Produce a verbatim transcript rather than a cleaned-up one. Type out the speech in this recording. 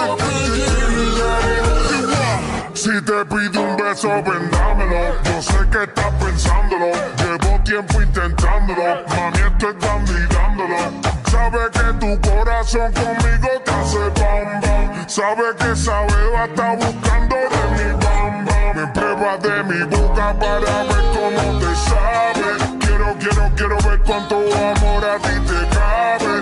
Si te pido un beso, ven dámelo. Yo sé que estás pensándolo. Llevo tiempo intentándolo. Mami, estoy candidándolo. Sabe que tu corazón conmigo te hace bam bam. Sabe que esa beba está buscando de mi bam bam. Me prueba de mi boca para ver cómo te sabe. Quiero, quiero, quiero ver cuánto amor a ti te cabe.